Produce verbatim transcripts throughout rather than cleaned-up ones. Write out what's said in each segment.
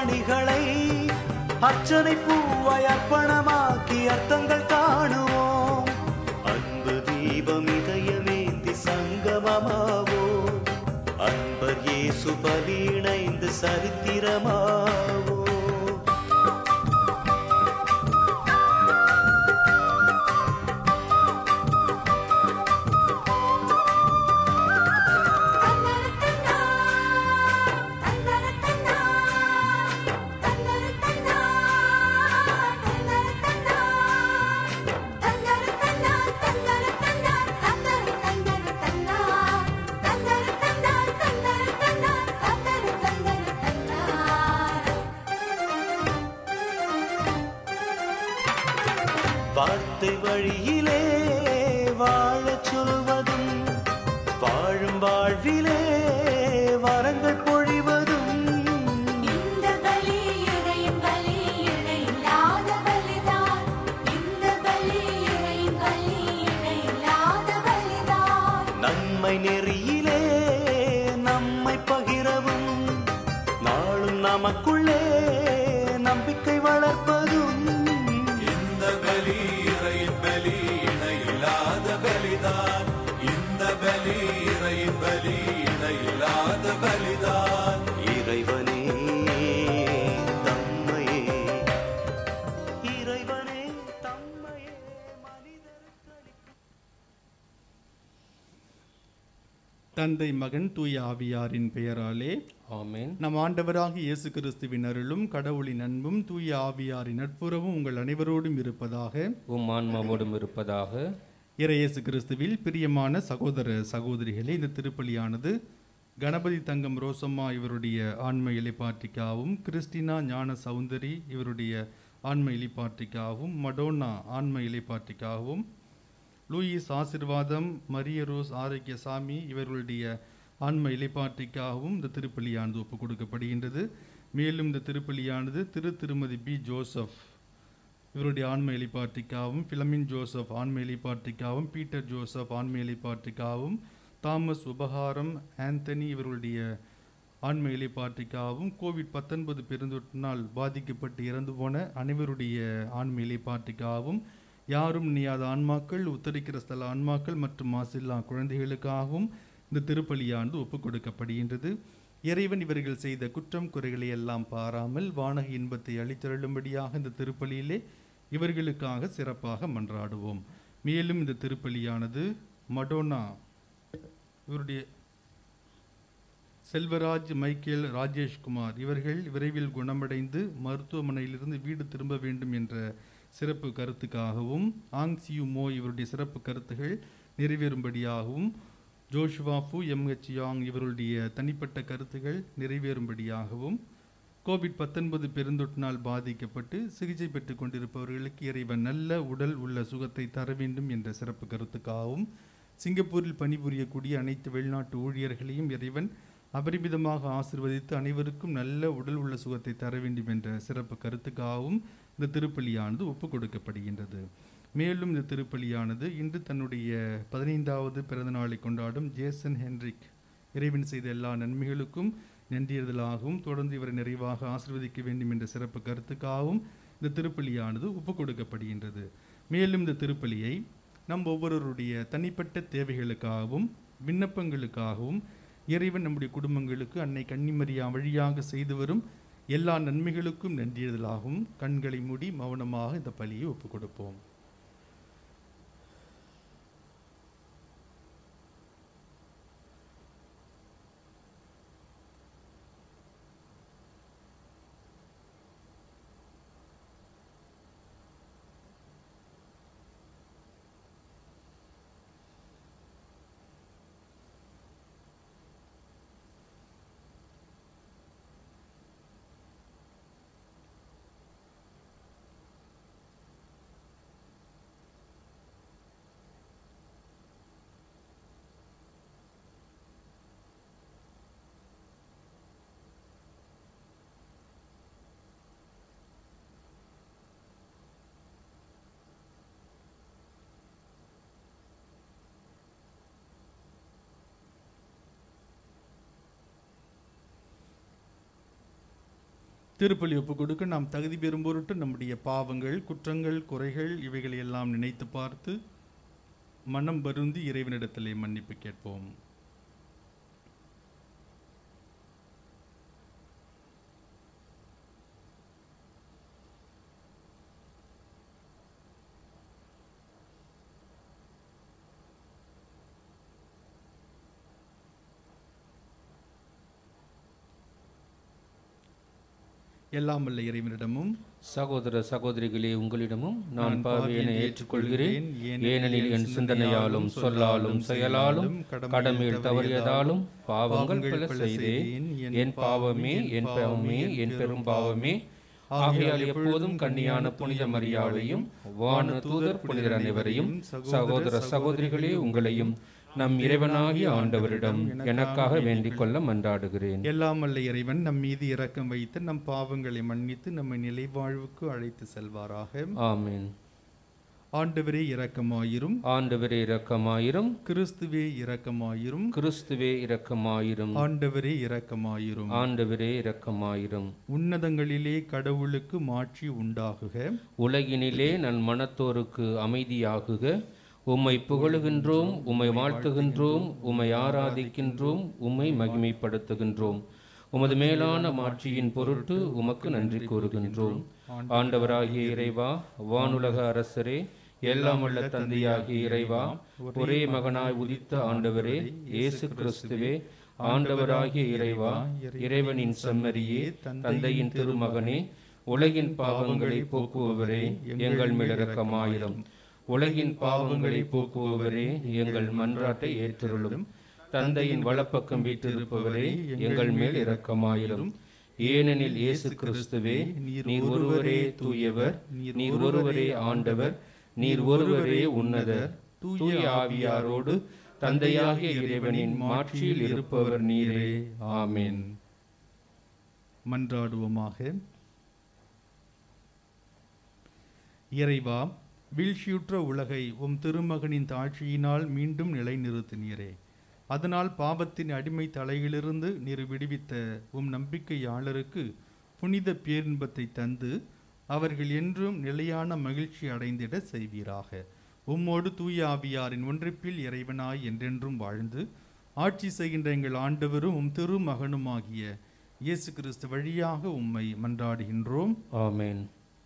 மணிகளை அர்ச்சனை பூவாய் அர்ப்பணமாக்கி அர்த்தங்கள் காணுவோம். அன்பு தீபம் இதயமேந்தி சங்கமமாவோ, அன்பர் இயேசு பலி இணைந்து சரித்திரமாவோ. வார்த்தை வழியிலே வாழச் சொல்வதும், வாழும் வாழ்விலே வரங்கள் பொழிவதும், இந்த பலி இறையின் பலி இணையில்லாத பலிதான். இந்த பலி இறையின் பலி இணையில்லாத பலிதான். நன்மை நெறியிலே நம்மை பகிரவும், நாளும் நமக்குள்ளே நம்பிக்கை வளர்ப்பதும், இறைவனே தம்மையே இறைவனே தம்மையே மனிதருக்கு. தந்தை மகன் தூய ஆவியாரின் பெயராலே ஆமென். நம் ஆண்டவராகிய இயேசு கிறிஸ்துவின் அருளும் கடவுளின் அன்பும் தூய ஆவியாரின் நட்புறவும் உங்கள் அனைவரோடும் இருப்பதாக. உம் ஆன்மாவோடும் இருப்பதாக. இறையேசு கிறிஸ்துவில் பிரியமான சகோதர சகோதரிகளே, இந்த திருப்பலியானது கணபதி தங்கம் ரோசம்மா இவருடைய ஆன்ம இலைப்பாற்றிக்காகவும், கிறிஸ்டினா ஞான சௌந்தரி இவருடைய ஆன்ம இலைப்பாற்றிக்காகவும், மடோனா ஆன்ம இலைப்பாற்றிக்காகவும், லூயிஸ் ஆசிர்வாதம், மரிய ரோஸ் ஆரோக்கியசாமி இவர்களுடைய ஆன்ம இலைப்பாற்றிக்காகவும் இந்த திருப்பலியானது ஒப்புக் கொடுக்கப்படுகின்றது. மேலும் இந்த திருப்பலியானது திரு திருமதி பி ஜோசப் இவருடைய ஆன்ம இலைப்பாற்றிக்காகவும், பிலமின் ஜோசப் ஆன்ம இலைப்பாற்றிக்காகவும், பீட்டர் ஜோசப் ஆன்ம இலைப்பாற்றிக்காகவும், தாமஸ் உபகாரம் ஆந்தனி இவர்களுடைய ஆன்ம இலைப்பாற்றிக்காகவும், கோவிட் பத்தொன்பது பெருந்தொற்றினால் பாதிக்கப்பட்டு இறந்து போன அனைவருடைய ஆன்ம இலைப்பாற்றிக்காகவும், யாரும் நியாத ஆன்மாக்கள், உத்தரிக்கிற ஸ்தல ஆன்மாக்கள் மற்றும் மாசில்லா குழந்தைகளுக்காகவும் இந்த திருப்பலியானது ஒப்புக் கொடுக்கப்படுகின்றது. இறைவன் இவர்கள் செய்த குற்றம் குறைகளை எல்லாம் பாராமல் வானக இன்பத்தை அளித்தருளும்படியாக இந்த திருப்பலியிலே இவர்களுக்காக சிறப்பாக மன்றாடுவோம். மேலும் இந்த திருப்பலியானது மடோனா இவருடைய செல்வராஜ், மைக்கேல், ராஜேஷ்குமார் இவர்கள் விரைவில் குணமடைந்து மருத்துவமனையிலிருந்து வீடு திரும்ப வேண்டும் என்ற சிறப்பு கருத்துக்காகவும், ஆங் சியூ மோ இவருடைய சிறப்பு கருத்துகள் நிறைவேறும்படியாகவும், ஜோஷுவாஃபு எம் ஹெச் யாங் இவருடைய தனிப்பட்ட கருத்துகள் நிறைவேறும்படியாகவும், கோவிட் பத்தொன்பது பெருந்தொற்றினால் பாதிக்கப்பட்டு சிகிச்சை பெற்றுக் கொண்டிருப்பவர்களுக்கு இறைவன் நல்ல உடல் உள்ள சுகத்தை தர வேண்டும் என்ற சிறப்பு கருத்துக்காகவும், சிங்கப்பூரில் பணிபுரியக்கூடிய அனைத்து வெளிநாட்டு ஊழியர்களையும் இறைவன் அபரிமிதமாக ஆசிர்வதித்து அனைவருக்கும் நல்ல உடல் உள்ள சுகத்தை தர வேண்டும் என்ற சிறப்பு கருத்துக்காகவும் இந்த திருப்பலியானது ஒப்புக் கொடுக்கப்படுகின்றது. மேலும் இந்த திருப்பலியானது இன்று தன்னுடைய பதினைந்தாவது பிறந்த நாளை கொண்டாடும் ஜேசன் ஹென்ரிக் இறைவன் செய்த எல்லா நன்மைகளுக்கும் நன்றியதலாகவும் தொடர்ந்து இவரை நிறைவாக ஆசீர்வதிக்க வேண்டும் என்ற சிறப்பு கருத்துக்காகவும் இந்த திருப்பலியானது ஒப்புக் கொடுக்கப்படுகின்றது. மேலும் இந்த திருப்பலியை நம் ஒவ்வொருவருடைய தனிப்பட்ட தேவைகளுக்காகவும் விண்ணப்பங்களுக்காகவும் இறைவன் நம்முடைய குடும்பங்களுக்கு அன்னை கன்னிமரியா வழியாக செய்து வரும் எல்லா நன்மைகளுக்கும் நன்றியதலாகவும் கண்களை மூடி மௌனமாக இந்த பலியை ஒப்புக் கொடுப்போம். திருப்பலி ஒப்பு கொடுக்க நாம் தகுதி பெறும் பொருட்டு நம்முடைய பாவங்கள், குற்றங்கள், குறைகள் இவைகளை எல்லாம் நினைத்து பார்த்து மனம் வருந்தி இறைவனிடத்திலே மன்னிப்பு கேட்போம். எல்லாம் வல்ல இறைவனிடமும் சகோதர சகோதரிகளே, உங்களிடமும் நான் பாவியனை ஏற்றுக்கொள்கிறேன். ஏனெனில் என் சிந்தனையாலும் சொல்லாலும் செயலாலும் கடமையில் தவறியதாலும் பாவங்கள் பல செய்தேன். என் பாவமே என் பாவமே என் பெரும் பாவமே. ஆகையால் எப்போதும் கன்னியான புனித மரியாவையும் வான தூதர் புனிதர் அனைவரையும், சகோதர சகோதரிகளே உங்களையும் நம் இறைவனாகிய ஆண்டவரிடம் எனக்காக வேண்டிக் கொள்ள மன்றாடுகிறேன். எல்லாம் வல்ல இறைவன் நம் மீது இரக்கம் வைத்து நம் பாவங்களை மன்னித்து நம்மை நிலைவாழ்வுக்கு அழைத்து செல்வாராக. ஆமென். ஆண்டவரே இரக்கமாயிரும். ஆண்டவரே இரக்கமாயிரும். கிறிஸ்துவே இரக்கமாயிரும். கிறிஸ்துவே இரக்கமாயிரும். ஆண்டவரே இரக்கமாயிரும். ஆண்டவரே இரக்கமாயிரும். உன்னதங்களிலே கடவுளுக்கு மாட்சி உண்டாகுக. உலகினிலே நன் மனத்தோருக்கு அமைதியாகுக. உம்மை புகழுகின்றோம், உம்மை வாழ்த்துகின்றோம், உம்மை ஆராதிக்கின்றோம், உம்மை மகிமைப்படுத்துகின்றோம். உமது மேலான மாட்சியின் பொருட்டு உமக்கு நன்றி கூறுகின்றோம். ஆண்டவராகிய இறைவா, வானுலக அரசரே, எல்லாம் வல்ல தந்தையாகிய இறைவா, ஒரே மகனாய் உதித்த ஆண்டவரே இயேசு கிறிஸ்துவே, ஆண்டவராகிய இறைவா, இறைவனின் செம்மறியே, தந்தையின் திருமகனே, உலகின் பாவங்களை போக்குபவரே, எங்கள் மேல் இரக்கமாயிரும். உலகின் பாவங்களை போக்குபவரே, எங்கள் மன்றாட்டை ஏற்றருளும். தந்தையின் வலப்பக்கம் வீற்றிருப்பவரே, எங்கள் மேல் இரக்கமாயிரும். ஏனெனில் இயேசு கிறிஸ்துவே, நீர் ஒருவரே தூயவர், நீர் ஒருவரே ஆண்டவர், நீர் ஒருவரே உன்னதர். தூய ஆவியாரோடு தந்தையாகிய இறைவனின் மாட்சியில் இருப்பவர் நீரே. ஆமென். மன்றாடுவோமாக. இறைவா, வீழ்ச்சியுற்ற உலகை உம் திருமகனின் தாட்சியினால் மீண்டும் நிலைநிறுத்தினீரே. அதனால் பாவத்தின் அடிமை தலையிலிருந்து நீர் விடுவித்த உம் நம்பிக்கையாளருக்கு புனித பேரின்பத்தை தந்து அவர்கள் என்றும் நிலையான மகிழ்ச்சி அடைந்திட செய்வீராக. உம்மோடு தூய ஆவியாரின் ஒன்றிப்பில் இறைவனாய் என்றென்றும் வாழ்ந்து ஆட்சி செய்கின்ற எங்கள் ஆண்டவரும் உம் திருமகனுமாகிய இயேசு கிறிஸ்து வழியாக உம்மை மன்றாடுகின்றோம். ஆமென்.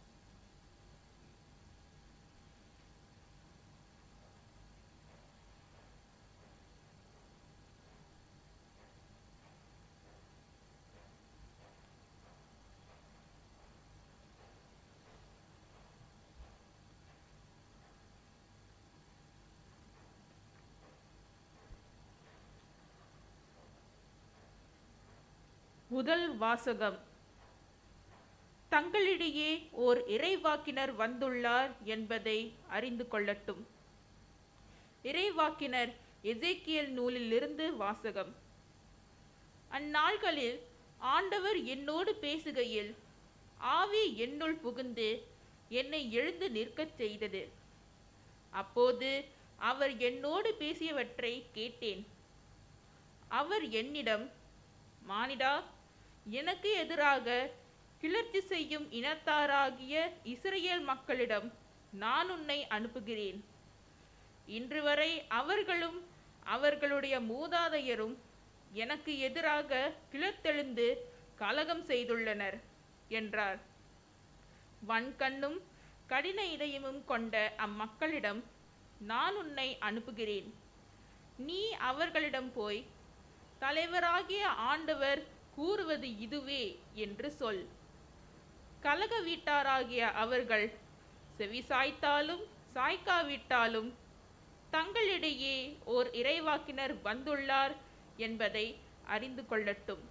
முதல் வாசகம். தங்களிடையே ஓர் இறைவாக்கினர் வந்துள்ளார் என்பதை அறிந்து கொள்ளட்டும். இறைவாக்கினர் எசேக்கியேல் நூலிலிருந்து வாசகம். அந்நாள்களில் ஆண்டவர் என்னோடு பேசுகையில் ஆவி என்னுள் புகுந்து என்னை எழுந்து நிற்கச் செய்தது. அப்போது அவர் என்னோடு பேசியவற்றை கேட்டேன். அவர் என்னிடம், மானிடா, எனக்கு எதிராக கிளர்ச்சி செய்யும் இனத்தாராகிய இஸ்ரேல் மக்களிடம் நான் உன்னை அனுப்புகிறேன். இன்று வரை அவர்களும் அவர்களுடைய மூதாதையரும் எனக்கு எதிராக கிளர்த்தெழுந்து கலகம் செய்துள்ளனர் என்றார். வன்கண்ணும் கடின இதயமும் கொண்ட அம்மக்களிடம் நான் உன்னை அனுப்புகிறேன். நீ அவர்களிடம் போய், தலைவராகிய ஆண்டவர் கூறுவது இதுவே என்று சொல். கலக வீட்டாராகிய அவர்கள் செவிசாய்த்தாலும் சாய்க்காவிட்டாலும் தங்களிடையே ஓர் இறைவாக்கினர் வந்துள்ளார் என்பதை அறிந்து கொள்ளட்டும்.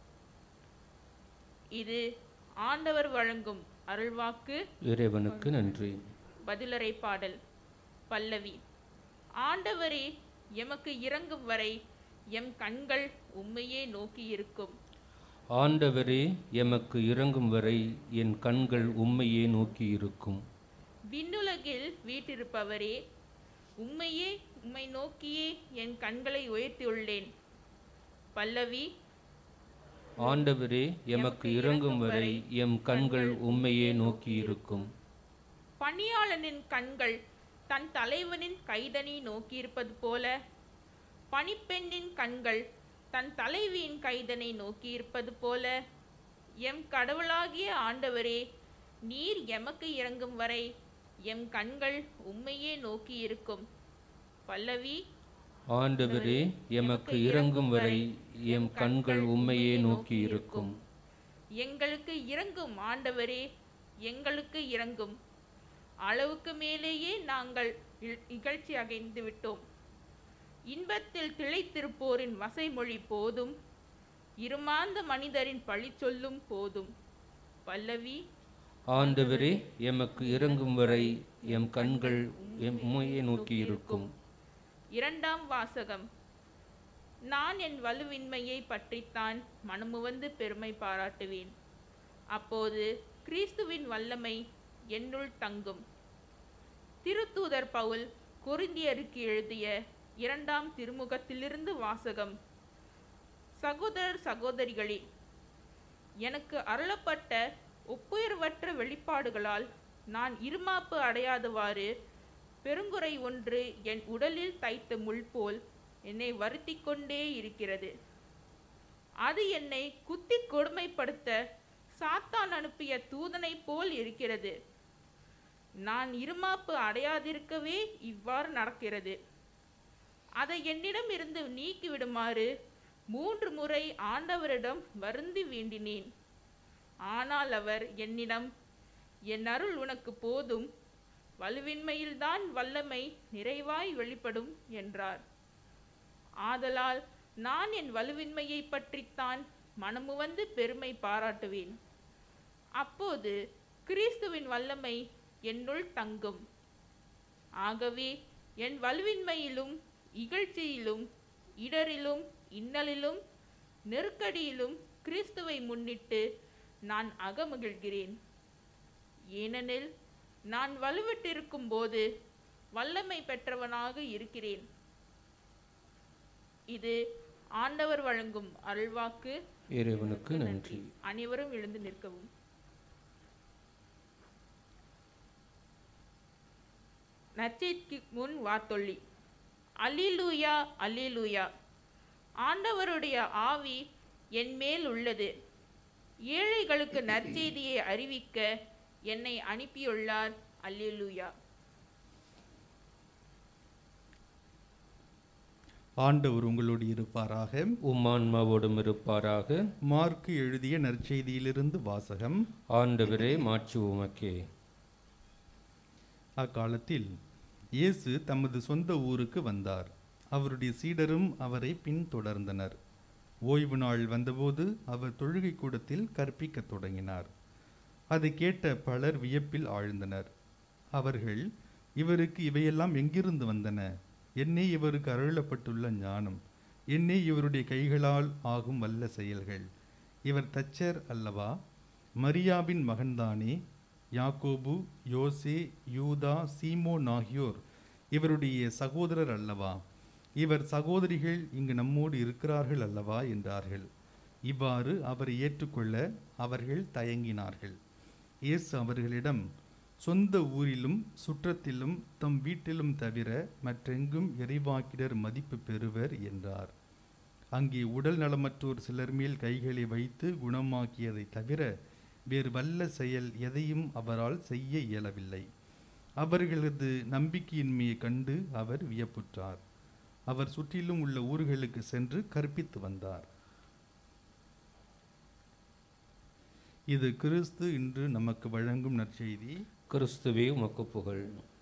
இது ஆண்டவர் வழங்கும் அருள்வாக்கு. இறைவனுக்கு நன்றி. பதிலரை பாடல். பல்லவி. ஆண்டவரே, எமக்கு இரங்கும் வரை எம் கண்கள் உம்மையே நோக்கி இருக்கும். ஆண்டவரே, எமக்கு இரங்கும் வரை என் கண்கள் உம்மையே நோக்கி இருக்கும். விண்ணுலகில் வீற்றிருப்பவரே, உம்மையே உம்மை நோக்கியே என் கண்களை உயர்த்தியுள்ளேன். பல்லவி. ஆண்டவரே எமக்கு இறங்கும் வரை எம் கண்கள் உம்மையே நோக்கி இருக்கும். பணியாளனின் கண்கள் தன் தலைவனின் கைதனை நோக்கியிருப்பது போல பணிப்பெண்ணின் கண்கள் தன் தலைவியின் கைதனை நோக்கியிருப்பது போல எம் கடவுளாகிய ஆண்டவரே, நீர் எமக்கு இறங்கும் வரை எம் கண்கள் உம்மையே நோக்கியிருக்கும். பல்லவி. ஆண்டவரே எமக்கு இறங்கும் வரை எம் கண்கள் உம்மையே நோக்கி இருக்கும். எங்களுக்கு இறங்கும் ஆண்டவரே, எங்களுக்கு இறங்கும். அளவுக்கு மேலேயே நாங்கள் இகழ்ச்சி அடைந்து விட்டோம். இன்பத்தில் திளைத்திருப்போரின் வசைமொழி போதும், இருமாந்த மனிதரின் பழி சொல்லும் போதும். பல்லவி. ஆண்டவரே எமக்கு இறங்கும் வரை எம் கண்கள் உம்மையே நோக்கி இருக்கும். இரண்டாம் வாசகம். நான் என் வலுவின்மையை பற்றித்தான் மனமுவந்து பெருமை பாராட்டுவேன். அப்போது கிறிஸ்துவின் வல்லமை என்னுள் தங்கும். திருத்தூதர் பவுல் கொரிந்தியருக்கு எழுதிய இரண்டாம் திருமுகத்திலிருந்து வாசகம். சகோதரர் சகோதரிகளே, எனக்கு அருளப்பட்ட ஒப்புயர்வற்ற வெளிப்பாடுகளால் நான் இருமாப்பு அடையாதவாறு பெருங்குறை ஒன்று என் உடலில் தைத்த முள் போல் என்னை வருத்தி கொண்டே இருக்கிறது. அது என்னை குத்தி கொடுமைப்படுத்த சாத்தான் அனுப்பிய தூதனை போல் இருக்கிறது. நான் இருமாப்பு அடையாதிருக்கவே இவ்வாறு நடக்கிறது. அதை என்னிடம் இருந்து நீக்கிவிடுமாறு மூன்று முறை ஆண்டவரிடம் வருந்தி வேண்டினேன். ஆனால் அவர் என்னிடம், என் அருள் உனக்கு போதும், வலுவின்மையில்தான் வல்லமை நிறைவாய் வெளிப்படும் என்றார். ஆதலால் நான் என் வலுவின்மையை பற்றித்தான் மனமுவந்து பெருமை பாராட்டுவேன். அப்போது கிறிஸ்துவின் வல்லமை என்னுள் தங்கும். ஆகவே என் வலுவின்மையிலும் இகழ்ச்சியிலும் இடரிலும் இன்னலிலும் நெருக்கடியிலும் கிறிஸ்துவை முன்னிட்டு நான் அகமகிழ்கிறேன். ஏனெனில் நான் வலுவிட்டிருக்கும் போது வல்லமை பெற்றவனாக இருக்கிறேன். இது ஆண்டவர் வழங்கும் அருள்வாக்கு. இறைவனுக்கு நன்றி. அனைவரும் எழுந்து நிற்கவும். நற்செய்திக்கு முன் வார்த்தொள்ளி. அல்லேலூயா, அல்லேலூயா. ஆண்டவருடைய ஆவி என் மேல் உள்ளது. ஏழைகளுக்கு நற்செய்தியை அறிவிக்க என்னை அனுப்பியுள்ளார். அல்லேலூயா. ஆண்டவர் உங்களோடு இருப்பாராக. உம் ஆன்மாவோடும் இருப்பாராக. மார்க்கு எழுதிய நற்செய்தியிலிருந்து வாசகம். ஆண்டவரே மாட்சி உமக்கே. அக்காலத்தில் இயேசு தமது சொந்த ஊருக்கு வந்தார். அவருடைய சீடரும் அவரை பின்தொடர்ந்தனர். ஓய்வு நாள் வந்தபோது அவர் தொழுகை கூடத்தில் கற்பிக்கத் தொடங்கினார். அதை கேட்ட பலர் வியப்பில் ஆழ்ந்தனர். அவர்கள், இவருக்கு இவையெல்லாம் எங்கிருந்து வந்தன? என்னே இவருக்கு அருளப்பட்டுள்ள ஞானம்? என்னே இவருடைய கைகளால் ஆகும் வல்ல செயல்கள்? இவர் தச்சர் அல்லவா? மரியாவின் மகன்தானே? யாக்கோபு, யோசே, யூதா, சீமோன் ஆகியோர் இவருடைய சகோதரர் அல்லவா? இவர் சகோதரிகள் இங்கு நம்மோடு இருக்கிறார்கள் அல்லவா என்றார்கள். இவ்வாறு அவரை ஏற்றுக்கொள்ள அவர்கள் தயங்கினார்கள். இயேசு அவர்களிடம், சொந்த ஊரிலும் சுற்றத்திலும் தம் வீட்டிலும் தவிர மற்றெங்கும் இறைவாக்கினர் மதிப்பு பெறுவர் என்றார். அங்கே உடல் நலமற்றோர் சிலர் மேல் கைகளை வைத்து குணமாக்கியதை தவிர வேறு வல்ல செயல் எதையும் அவரால் செய்ய இயலவில்லை. அவர்களது நம்பிக்கையின்மையை கண்டு அவர் வியப்புற்றார். அவர் சுற்றிலும் உள்ள ஊர்களுக்கு சென்று கற்பித்து வந்தார். இது கிறிஸ்து இன்று நமக்கு வழங்கும் நற்செய்தி. கிறிஸ்துவே உமக்கு புகழ்.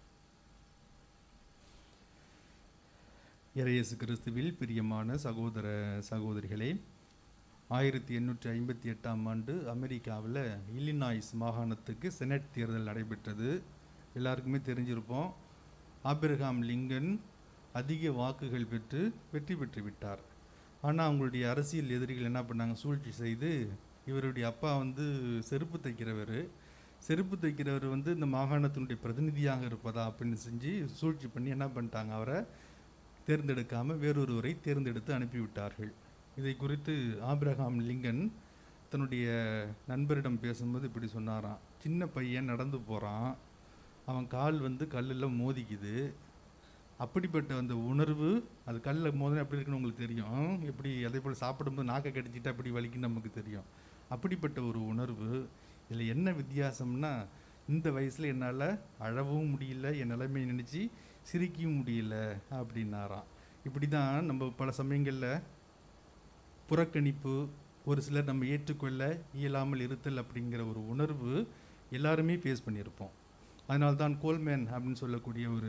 இயேசு கிறிஸ்துவில் பிரியமான சகோதர சகோதரிகளே, ஆயிரத்தி எண்ணூற்றி ஐம்பத்தி எட்டாம் ஆண்டு அமெரிக்காவில் இல்லினாய்ஸ் மாகாணத்துக்கு செனட் தேர்தல் நடைபெற்றது. எல்லாருக்குமே தெரிஞ்சிருப்போம். ஆபிரகாம் லிங்கன் அதிக வாக்குகள் பெற்று வெற்றி பெற்று விட்டார். ஆனால் அவங்களுடைய அரசியல் எதிரிகள் என்ன பண்ணாங்க? சூழ்ச்சி செய்து, இவருடைய அப்பா வந்து செருப்பு தைக்கிறவர், செருப்பு தைக்கிறவர் வந்து இந்த மாகாணத்தினுடைய பிரதிநிதியாக இருப்பதா அப்படின்னு செஞ்சு சூழ்ச்சி பண்ணி என்ன பண்ணிட்டாங்க? அவரை தேர்ந்தெடுக்காமல் வேறொருவரை தேர்ந்தெடுத்து அனுப்பிவிட்டார்கள். இதை குறித்து ஆபிரகாம் லிங்கன் தன்னுடைய நண்பரிடம் பேசும்போது இப்படி சொன்னாராம், சின்ன பையன் நடந்து போகிறான், அவன் கால் வந்து கல்லில் மோதிக்குது, அப்படிப்பட்ட அந்த உணர்வு, அது கல்லில் மோதினா எப்படி இருக்குன்னு உங்களுக்கு தெரியும், எப்படி அதே போல் சாப்பிடும்போது நாக்கை கடிச்சிட்டு அப்படி வலிக்குன்னு நமக்கு தெரியும். அப்படிப்பட்ட ஒரு உணர்வு. இதில் என்ன வித்தியாசம்னா, இந்த வயசில் என்னால் அழவும் முடியல, என் நிலைமையை நினச்சி சிரிக்கவும் முடியல அப்படின்னாராம். இப்படி தான் நம்ம பல சமயங்களில் புறக்கணிப்பு, ஒரு சிலர் நம்ம ஏற்றுக்கொள்ள இயலாமல் இருத்தல் அப்படிங்கிற ஒரு உணர்வு எல்லாருமே ஃபேஸ் பண்ணியிருப்போம். அதனால தான் கோல்மேன் அப்படின்னு சொல்லக்கூடிய ஒரு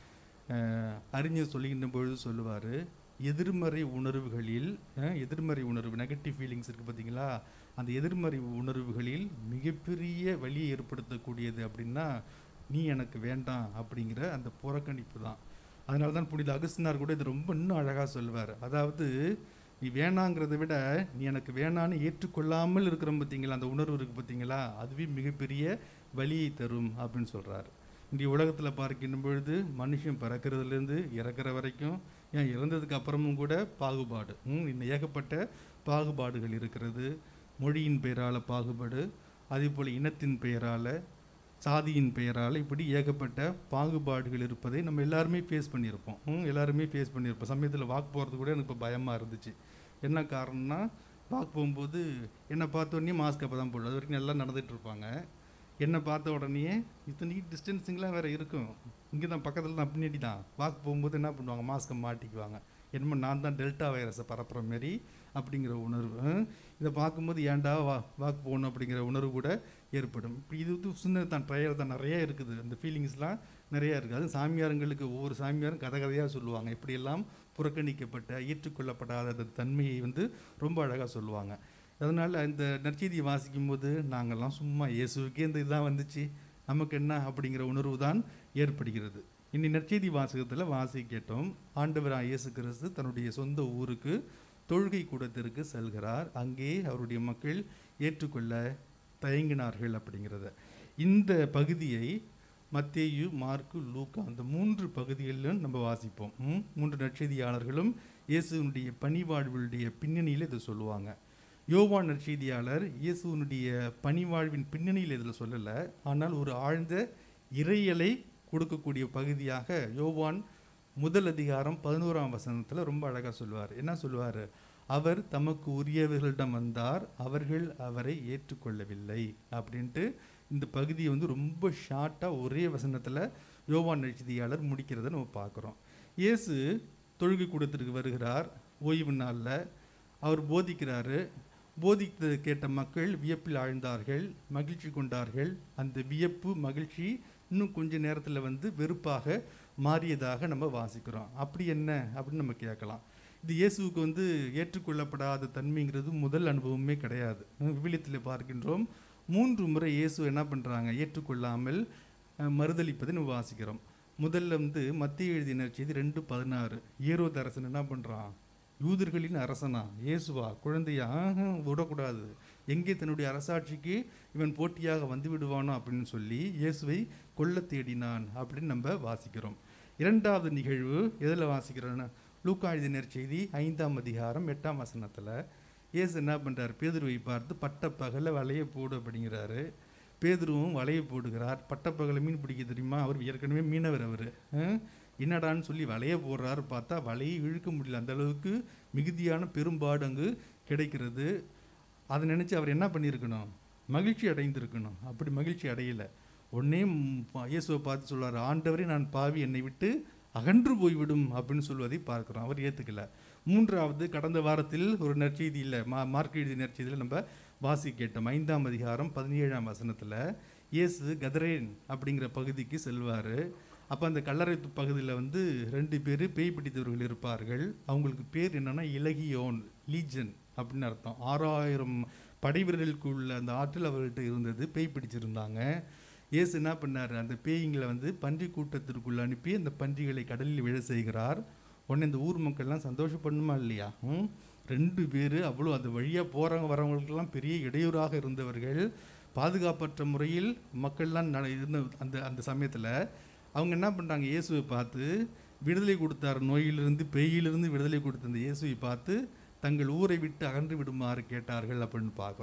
அறிஞர் சொல்லுகின்ற பொழுது சொல்லுவார், எதிர்மறை உணர்வுகளில் எதிர்மறை உணர்வு நெகட்டிவ் ஃபீலிங்ஸ் இருக்குது பார்த்தீங்களா, அந்த எதிர்மறை உணர்வுகளில் மிகப்பெரிய வலியை ஏற்படுத்தக்கூடியது அப்படின்னா நீ எனக்கு வேண்டாம் அப்படிங்கிற அந்த புறக்கணிப்பு தான். அதனால தான் புனித அகஸ்தினார் கூட இது ரொம்ப இன்னும் அழகாக சொல்லுவார். அதாவது நீ வேணாங்கிறத விட நீ எனக்கு வேணான்னு ஏற்றுக்கொள்ளாமல் இருக்கிற பார்த்தீங்களா, அந்த உணர்வு இருக்குது பார்த்தீங்களா, அதுவே மிகப்பெரிய வலியை தரும் அப்படின்னு சொல்கிறார். இன்றைய உலகத்தில் பார்க்கின்ற பொழுது மனுஷன் பிறக்கிறதுலேருந்து இறக்குற வரைக்கும், ஏன் இறந்ததுக்கு அப்புறமும் கூட பாகுபாடு, இன்னும் ஏகப்பட்ட பாகுபாடுகள் இருக்கிறது. மொழியின் பெயரால் பாகுபாடு, அதே போல் இனத்தின் பெயரால், சாதியின் பெயரால், இப்படி ஏகப்பட்ட பாகுபாடுகள் இருப்பதை நம்ம எல்லாருமே ஃபேஸ் பண்ணியிருப்போம். எல்லாருமே ஃபேஸ் பண்ணியிருப்போம். சமயத்தில் வாக் போகிறது கூட எனக்கு இப்போ பயமாக இருந்துச்சு. என்ன காரணம்னா, வாக் போகும்போது என்னை பார்த்த உடனே மாஸ்க் அப்போ தான் போடுது, அது வரைக்கும் நல்லா நடந்துகிட்டு இருப்பாங்க. என்னை பார்த்த உடனே இத்தனை டிஸ்டன்ஸிங்லாம் வேறு இருக்கும், இங்கே தான் பக்கத்தில் தான் பின்னாடி தான், வாக் போகும்போது என்ன பண்ணுவாங்க, மாஸ்க்கை மாட்டிக்குவாங்க. என்னமோ நான் தான் டெல்டா வைரஸை பரப்புகிற மாரி அப்படிங்கிற உணர்வு. இதை பார்க்கும்போது ஏன்டா வா வாக் போகணும் அப்படிங்கிற உணர்வு கூட ஏற்படும். இப்போ இது வந்து சின்ன தான் ட்ரையல் தான், நிறையா இருக்குது, அந்த ஃபீலிங்ஸ்லாம் நிறையா இருக்குது. அது சாமியாருங்களுக்கு ஒவ்வொரு சாமியாரும் கதை கதையாக சொல்லுவாங்க, இப்படியெல்லாம் புறக்கணிக்கப்பட்ட ஏற்றுக்கொள்ளப்படாத அந்த தன்மையை வந்து ரொம்ப அழகாக சொல்லுவாங்க. அதனால் இந்த நற்செய்தியை வாசிக்கும் போது நாங்கள்லாம் சும்மா இயேசுக்கே இந்த இதுதான் வந்துச்சு, நமக்கு என்ன அப்படிங்கிற உணர்வு தான் ஏற்படுகிறது. இன்னி நற்செய்தி வாசகத்தில் வாசி கேட்டோம், ஆண்டவராக இயேசு கிறிஸ்து தன்னுடைய சொந்த ஊருக்கு தொழுகை கூடத்திற்கு செல்கிறார். அங்கே அவருடைய மக்கள் ஏற்றுக்கொள்ள தயங்கினார்கள் அப்படிங்கிறத. இந்த பகுதியை மத்தேயு, மார்க்கு, லூக்கா அந்த மூன்று பகுதிகளிலும் நம்ம வாசிப்போம். மூன்று நற்செய்தியாளர்களும் இயேசுனுடைய பணிவாழ்வுடைய பின்னணியில் இதை சொல்லுவாங்க. யோவான் நற்செய்தியாளர் இயேசுனுடைய பணிவாழ்வின் பின்னணியில் இதில் சொல்லலை, ஆனால் ஒரு ஆழ்ந்த இறையலை கொடுக்கக்கூடிய பகுதியாக யோவான் முதல் அதிகாரம் பதினோராம் வசனத்தில் ரொம்ப அழகாக சொல்லுவார். என்ன சொல்லுவார், அவர் தமக்கு உரியவர்களிடம் வந்தார், அவர்கள் அவரை ஏற்றுக்கொள்ளவில்லை அப்படின்ட்டு இந்த பகுதியை வந்து ரொம்ப ஷார்ட்டாக ஒரே வசனத்தில் யோவான் நற்செய்தியாளர் முடிக்கிறத நம்ம பார்க்குறோம். இயேசு தொழுகை கூடத்திற்கு வருகிறார், ஓய்வு நாளில் அவர் போதிக்கிறாரு. போதித்து கேட்ட மக்கள் வியப்பில் ஆழ்ந்தார்கள், மகிழ்ச்சி கொண்டார்கள். அந்த வியப்பு மகிழ்ச்சி இன்னும் கொஞ்ச நேரத்தில் வந்து வெறுப்பாக மாறியதாக நம்ம வாசிக்கிறோம். அப்படி என்ன அப்படின்னு நம்ம கேட்கலாம். இது இயேசுவுக்கு வந்து ஏற்றுக்கொள்ளப்படாத தன்மைங்கிறது முதல் அனுபவமே கிடையாது. விவிலியத்தில் பார்க்கின்றோம், மூன்று முறை இயேசு என்ன பண்ணுறாங்க, ஏற்றுக்கொள்ளாமல் மறுதளிப்பதை நம்ம வாசிக்கிறோம். முதல்ல வந்து மத்திய எழுதிய நற்செய்தி ரெண்டு பதினாறு, ஏரோது அரசன் என்ன பண்ணுறான், யூதர்களின் அரசனா இயேசுவா குழந்தையா விடக்கூடாது, எங்கே தன்னுடைய அரசாட்சிக்கு இவன் போட்டியாக வந்து விடுவானோ அப்படின்னு சொல்லி இயேசுவை கொல்ல தேடினான் அப்படின்னு நம்ம வாசிக்கிறோம். இரண்டாவது நிகழ்வு எதில் வாசிக்கிறோன்னா, லூக்கா எழுதிய நற்செய்தி ஐந்தாம் அதிகாரம் எட்டாம் வசனத்தில் இயேசு என்ன பண்ணுறார், பேதுருவை பார்த்து பட்டப்பகலை வலையை போடு அப்படிங்கிறாரு. பேதுருவும் வலையை போடுகிறார். பட்டப்பகலை மீன் பிடிக்க தெரியுமா, அவர் ஏற்கனவே மீனவர், அவர் என்னடான்னு சொல்லி வலையை போடுறாரு. பார்த்தா வலையை இழுக்க முடியல, அந்த அளவுக்கு மிகுதியான பெரும்பாடு அங்கு கிடைக்கிறது. அதை நினச்சி அவர் என்ன பண்ணியிருக்கணும், மகிழ்ச்சி அடைந்திருக்கணும். அப்படி மகிழ்ச்சி அடையலை. உடனே இயேசுவை பார்த்து சொல்வார், ஆண்டவரே நான் பாவி, என்னை விட்டு அகன்று போய்விடும் அப்படின்னு சொல்வதை பார்க்குறோம். அவர் ஏற்றுக்கல. மூன்றாவது, கடந்த வாரத்தில் ஒரு நற்செய்தியில் மா மார்க் எழுதிய நற்செய்தியில் நம்ம வாசி கேட்டோம். ஐந்தாம் அதிகாரம் பதினேழாம் வசனத்தில் இயேசு கதரேன் அப்படிங்கிற பகுதிக்கு செல்வார். அப்போ அந்த கல்லறை பகுதியில் வந்து ரெண்டு பேர் பேய் பிடித்தவர்கள் இருப்பார்கள். அவங்களுக்கு பேர் என்னென்னா இலகியோன், லீஜன் அப்படின்னு அர்த்தம். ஆறாயிரம் படை வீரர்களுக்கு உள்ள அந்த ஆற்றல் அவர்கள்ட்ட இருந்தது, பேய் பிடிச்சிருந்தாங்க. இயேசு என்ன பண்ணார், அந்த பேய்களை வந்து பன்றி கூட்டத்திற்குள்ள அனுப்பி அந்த பன்றிகளை கடலில் விழ செய்கிறார். உடனே இந்த ஊர் மக்கள்லாம் சந்தோஷப்படணுமா இல்லையா, ரெண்டு பேர் அவ்வளோ அந்த வழியாக போகிறவங்க வரவங்களுக்கெல்லாம் பெரிய இடையூறாக இருந்தவர்கள், பாதுகாப்பற்ற முறையில் மக்கள்லாம் நட இருந்த அந்த அந்த சமயத்தில் அவங்க என்ன பண்ணுறாங்க, இயேசுவை பார்த்து விடுதலை கொடுத்தார், நோயிலிருந்து பேயிலிருந்து விடுதலை கொடுத்த அந்த இயேசுவை பார்த்து தங்கள் ஊரை விட்டு அகன்று விடுமாறு கேட்டார்கள் அப்படின்னு பார்க்குறோம்.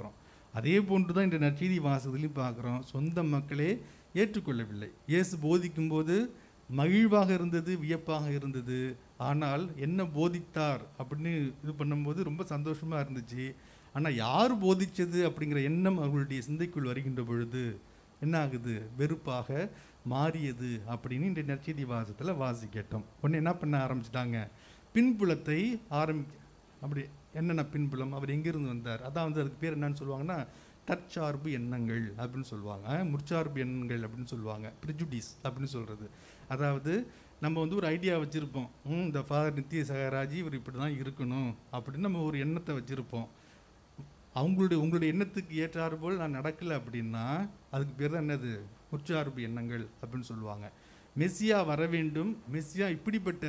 அதே போன்று தான் இந்த நற்செய்தி வாசகத்திலையும் பார்க்குறோம். சொந்த மக்களே ஏற்றுக்கொள்ளவில்லை. இயேசு போதிக்கும்போது மகிழ்வாக இருந்தது, வியப்பாக இருந்தது. ஆனால் என்ன போதித்தார் அப்படின்னு இது பண்ணும்போது ரொம்ப சந்தோஷமாக இருந்துச்சு. ஆனால் யார் போதித்தது அப்படிங்கிற எண்ணம் அவர்களுடைய சிந்தைக்குள் வருகின்ற பொழுது என்ன ஆகுது? வெறுப்பாக மாறியது அப்படின்னு இந்த நற்செய்தி வாசகத்தில் வாசிக்கட்டும். உடனே என்ன பண்ண ஆரம்பிச்சிட்டாங்க? பின்புலத்தை ஆரம்பி அப்படி என்னென்ன பின்புலம், அவர் எங்கேருந்து வந்தார், அதான் வந்து அதுக்கு பேர் என்னன்னு சொல்லுவாங்கன்னா தற்சார்பு எண்ணங்கள் அப்படின்னு சொல்லுவாங்க, முற்சார்பு எண்ணங்கள் அப்படின்னு சொல்லுவாங்க, ப்ரிஜுடிஸ் அப்படின்னு சொல்கிறது. அதாவது நம்ம வந்து ஒரு ஐடியா வச்சுருப்போம், இந்த ஃபாதர் நித்திய சகராஜி இவர் இப்படி தான் இருக்கணும் அப்படின்னு நம்ம ஒரு எண்ணத்தை வச்சுருப்போம். அவங்களுடைய உங்களுடைய எண்ணத்துக்கு ஏற்றாறு போல் நான் நடக்கலை அப்படின்னா அதுக்கு பேர் தான் என்னது? முற்சார்பு எண்ணங்கள் அப்படின்னு சொல்லுவாங்க. மெஸ்ஸியா வர வேண்டும், மெஸ்ஸியா இப்படிப்பட்ட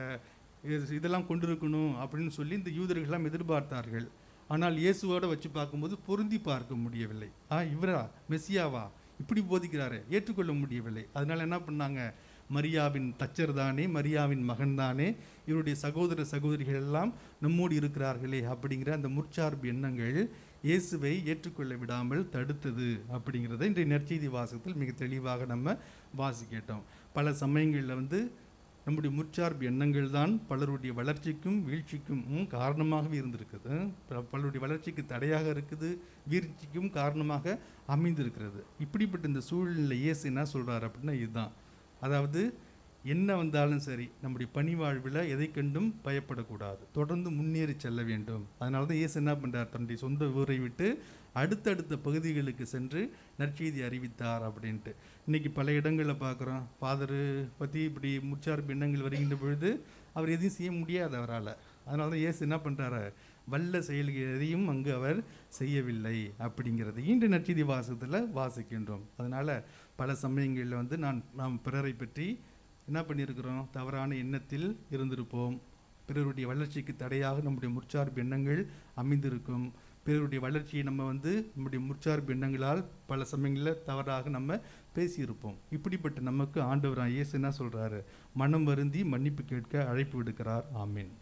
இதெல்லாம் கொண்டிருக்கணும் அப்படின்னு சொல்லி இந்த யூதர்கள்லாம் எதிர்பார்த்தார்கள். ஆனால் இயேசுவோட வச்சு பார்க்கும்போது பொருந்தி பார்க்க முடியவில்லை. ஆ இவரா மெஸ்ஸியாவா இப்படி போதிக்கிறாரு, ஏற்றுக்கொள்ள முடியவில்லை. அதனால என்ன பண்ணாங்க? மரியாவின் தச்சர் தானே, மரியாவின் மகன் தானே, இவருடைய சகோதர சகோதரிகள் எல்லாம் நம்மோடு இருக்கிறார்களே அப்படிங்கிற அந்த முற்சார்பு எண்ணங்கள் இயேசுவை ஏற்றுக்கொள்ள விடாமல் தடுத்தது அப்படிங்கிறத இன்றைய நற்செய்தி வாசகத்தில் மிக தெளிவாக நம்ம வாசிக்கிட்டோம். பல சமயங்களில் வந்து நம்முடைய முற்சார்பு எண்ணங்கள் தான் பலருடைய வளர்ச்சிக்கும் வீழ்ச்சிக்கும் காரணமாகவே இருந்திருக்குது. பலருடைய வளர்ச்சிக்கு தடையாக இருக்குது, வீழ்ச்சிக்கும் காரணமாக அமைந்திருக்கிறது. இப்படிப்பட்ட இந்த சூழ்நிலை இயேசு என்ன சொல்கிறார் அப்படின்னா இதுதான். அதாவது என்ன வந்தாலும் சரி நம்முடைய பணி வாழ்வில் எதை கண்டும் பயப்படக்கூடாது, தொடர்ந்து முன்னேறி செல்ல வேண்டும். அதனால தான் இயேசு என்ன பண்ணுறார்? தன்னுடைய சொந்த ஊரை விட்டு அடுத்தடுத்த பகுதிகளுக்கு சென்று நற்செய்தி அறிவித்தார் அப்படின்ட்டு. இன்றைக்கி பல இடங்களில் பார்க்குறோம், ஃபாதரு பற்றி இப்படி முற்சார்பு எண்ணங்கள் வருகின்ற பொழுது அவர் எதையும் செய்ய முடியாது அவரால். அதனால தான் இயேசு என்ன பண்ணுறாரு? வல்ல செயல்கள் எதையும் அங்கு அவர் செய்யவில்லை அப்படிங்கிறது இன்று நற்செய்தி வாசகத்தில் வாசிக்கின்றோம். அதனால் பல சமயங்களில் வந்து நான் நாம் பிறரை பற்றி என்ன பண்ணியிருக்கிறோம்? தவறான எண்ணத்தில் இருந்திருப்போம். பிறருடைய வளர்ச்சிக்கு தடையாக நம்முடைய முற்சார்பு எண்ணங்கள் அமைந்திருக்கும். பிறருடைய வளர்ச்சியை நம்ம வந்து நம்முடைய முற்சார்பு எண்ணங்களால் பல சமயங்களில் தவறாக நம்ம பேசியிருப்போம். இப்படிப்பட்ட நமக்கு ஆண்டவராக இயேசு என்ன சொல்கிறாரு? மனம் வருந்தி மன்னிப்பு கேட்க அழைப்பு விடுக்கிறார். ஆமீன்.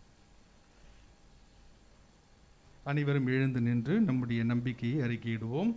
அனைவரும் எழுந்து நின்று நம்முடைய நம்பிக்கையை அறிக்கையிடுவோம்.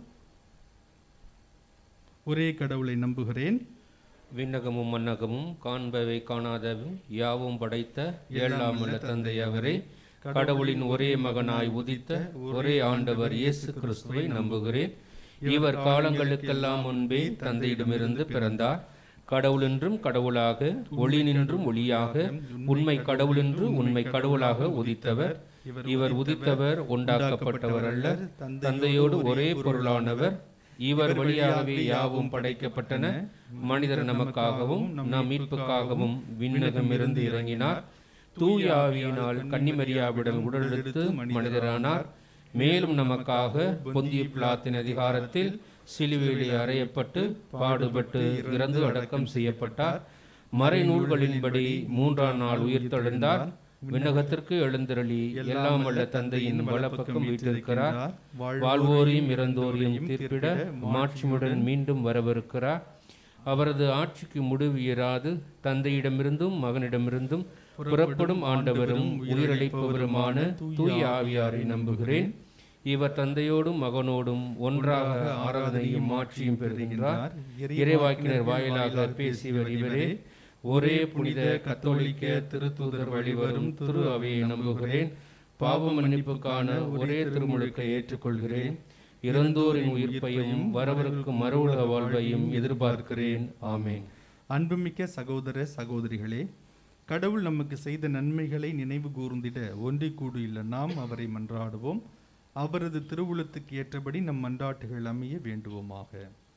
ஒரே கடவுளை நம்புகிறேன், விண்ணகமும் மன்னகமும் காண்பவை காணாதவும் யாவும் படைத்த எல்லாம் உள்ள தந்தை அவரே, கடவுளின் ஒரே மகனாய் உதித்த ஒரே ஆண்டவர் இயேசு கிறிஸ்துவை நம்புகிறேன். இவர் காலங்களுக்கெல்லாம் முன்பே தந்தையிடமிருந்து பிறந்தார். கடவுளென்றும் கடவுளாக, ஒளி நின்றும் ஒளியாக, உண்மை கடவுளென்று உண்மை கடவுளாக உதித்தவர். இவர் உதித்தவர் உண்டாக்கப்பட்டவர் அல்ல, தந்தையோடு ஒரே பொருளானவர். இவர் வழியாகவே யாவும் படைக்கப்பட்டன. மனிதர் நமக்காகவும் நம் மீட்புக்காகவும் விண்ணகமிருந்து இறங்கினார். தூய ஆவியினால் கன்னிமரியாவிடம் உடலெடுத்து மனிதரானார். மேலும் நமக்காக பொந்திய பிலாத்தின் அதிகாரத்தில் சிலுவையிலே அறையப்பட்டு பாடுபட்டு இறந்து அடக்கம் செய்யப்பட்டார். மறைநூல்களின்படி மூன்றாம் நாள் உயிர்த்தெழுந்தார். விண்ணகத்திற்கு எழுந்தருளி எல்லாம் வல்ல தந்தையின் வலப்பக்கம் வீற்றிருக்கிறார். வாழ்வோரையும் இறந்தோரையும் தீர்ப்பிட மாட்சியுடன் மீண்டும் வரவிருக்கிறார். அவரது ஆட்சிக்கு முடிவு இராது. தந்தையிடமிருந்தும் மகனிடமிருந்தும் புறப்படும் ஆண்டவரும் உயிரளிப்பவருமான தூய ஆவியாரை நம்புகிறேன். இவர் தந்தையோடும் மகனோடும் ஒன்றாக ஆராதனையும் ஆட்சியும் பெறுகின்றார். இறைவாக்கினர் வாயிலாக பேசியவர் இவரே. ஒரே புனித கத்தோலிக்க திருத்தூதர் வழிவரும் திரு அவையை நம்புகிறேன். பாவ மன்னிப்புக்கான ஒரே திருமுழுக்கை ஏற்றுக்கொள்கிறேன். இறந்தோரின் உயிர்ப்பையும் வரவிருக்கும் மறுவுலக வாழ்வையும் எதிர்பார்க்கிறேன். ஆமேன். அன்புமிக்க சகோதர சகோதரிகளே, கடவுள் நமக்கு செய்த நன்மைகளை நினைவு கூர்ந்திட ஒன்றை கூடியுள்ள நாம் அவரை மன்றாடுவோம். அவரது திருவுளத்துக்கு ஏற்றபடி நம் மன்றாட்டுகள் அமைய வேண்டுவோமாக.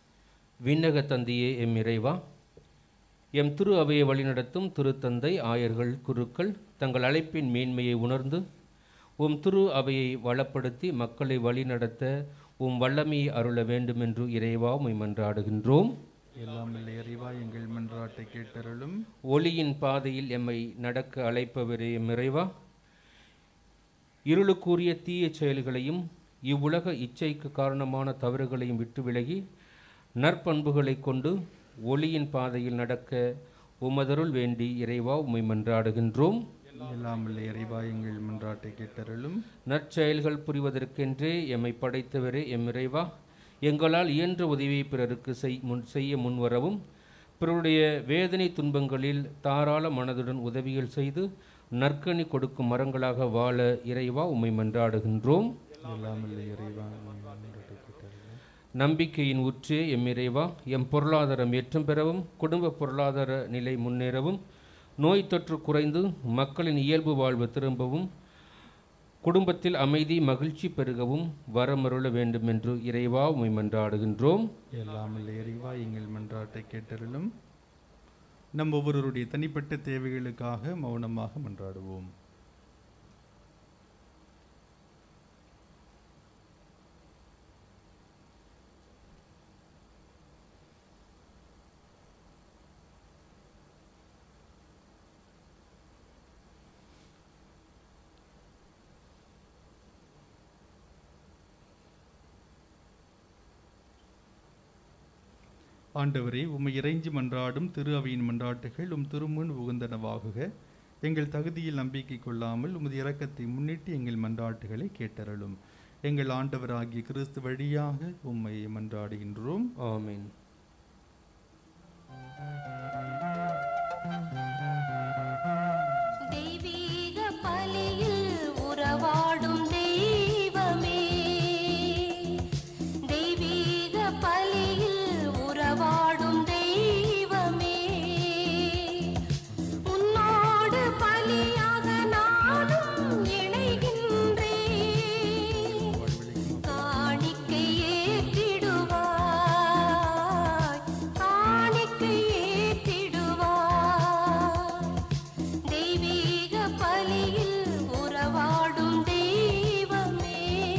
விண்ணக தந்தையே எம் இறைவா, எம் திரு அவையை வழிநடத்தும் திருத்தந்தை, ஆயர்கள், குருக்கள் தங்கள் அழைப்பின் மேன்மையை உணர்ந்து உம் திரு அவையை வளப்படுத்தி மக்களை வழிநடத்த உம் வல்லமையை அருள வேண்டும் என்று இறைவா உம்மை மன்றாடுகின்றோம். எல்லாம் இல்லை இறைவா, எங்கள் மன்றாட்டை கேட்டருளும். ஒளியின் பாதையில் எம்மை நடக்க அழைப்பவரே எம் இறைவா, இருளுக்குரிய தீய செயல்களையும் இவ்வுலக இச்சைக்கு காரணமான தவறுகளையும் விட்டு விலகி நற்பண்புகளை கொண்டு ஒளியின் பாதையில் நடக்க உமதருள் வேண்டி இறைவா உம்மை மன்றாடுகின்றோம். எல்லாம் வல்ல இறைவா எங்கள் மன்றாட்டை கேட்டருளும். நற்செயல்கள் புரிவதற்கென்றே எம்மை படைத்தவரே எம் இறைவா, எங்களால் இயன்ற உதவியை பிறருக்கு செய் முன் செய்ய முன்வரவும், பிறருடைய வேதனை துன்பங்களில் தாராள மனதுடன் உதவிகள் செய்து நற்கனி கொடுக்கும் மரங்களாக வாழ இறைவா உம்மை மன்றாடுகின்றோம். எல்லாம் வல்ல இறைவா எங்கள் மன்றாட்டை கேட்டருளும். நம்பிக்கையின் ஊற்றே எம் இறைவா, எம் பொருளாதாரம் ஏற்றம் பெறவும், குடும்ப பொருளாதார நிலை முன்னேறவும், நோய் தொற்று குறைந்து மக்களின் இயல்பு வாழ்வு திரும்பவும், குடும்பத்தில் அமைதி மகிழ்ச்சி பெருகவும் வரமருள வேண்டும் என்று இறைவா உம்மை மன்றாடுகின்றோம். எல்லாம் வல்ல இறைவா எங்கள் மன்றாட்டை கேட்டருளும். நம் ஒவ்வொருவருடைய தனிப்பட்ட தேவைகளுக்காக மௌனமாக மன்றாடுவோம். ஆண்டவரே, உம்மை இறைஞ்சி மன்றாடும் திரு அவையின் மன்றாட்டுகள் உம் திருமுன் உகந்தனவாகுக. எங்கள் தகுதியில் நம்பிக்கை கொள்ளாமல் உமது இரக்கத்தை முன்னிட்டு எங்கள் மன்றாட்டுகளை கேட்டருளும். எங்கள் ஆண்டவராகிய கிறிஸ்து வழியாக உம்மை மன்றாடுகின்றோம். ஆமென். தெய்வீக பலியில் உறவாடும் தெய்வமே, தெய்வீக பலியில் உறவாடும் தெய்வமே, உன்னோடு பலியாக நானும் இணைகின்றேன். காணிக்கை ஏற்றிடுவாய், காணிக்கை ஏற்றிடுவாய், தெய்வீக பலியில் உறவாடும் தெய்வமே.